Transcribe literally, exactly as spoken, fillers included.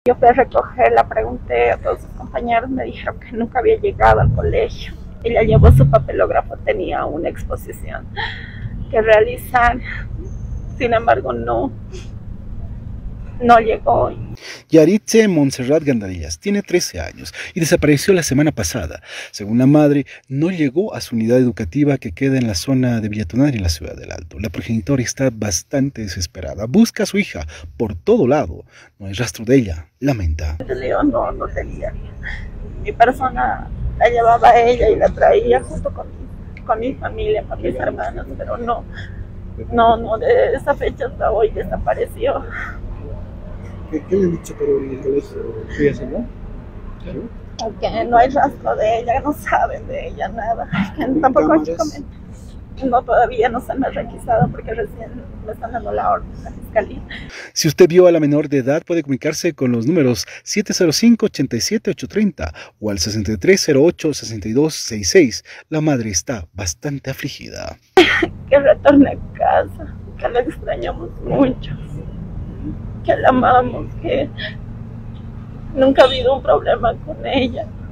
Yo fui a recogerla, pregunté a todos sus compañeros, me dijeron que nunca había llegado al colegio. Ella llevó su papelógrafo, tenía una exposición que realizar, sin embargo no, no llegó. Yaritze Montserrat Gandarillas tiene trece años y desapareció la semana pasada. Según la madre, no llegó a su unidad educativa que queda en la zona de Villatunari, en la ciudad del Alto. La progenitora está bastante desesperada. Busca a su hija por todo lado. No hay rastro de ella. Lamenta. Yo no, no tenía. Mi persona la llevaba a ella y la traía junto con, con mi familia, con mis hermanos, pero no, no, no, de esa fecha hasta hoy desapareció. ¿Qué, qué le han dicho por el colegio? ¿Qué hacen, no? Que no hay rastro de ella, no saben de ella nada. Que tampoco hay que comentar. No, todavía no se me ha requisado porque recién me están dando la orden de la fiscalía. Si usted vio a la menor de edad, puede comunicarse con los números siete cero cinco, ocho siete, ocho tres cero o al sesenta y tres cero ocho, sesenta y dos sesenta y seis. La madre está bastante afligida. Que retorne a casa, que la extrañamos mucho, que la amamos, que nunca ha habido un problema con ella.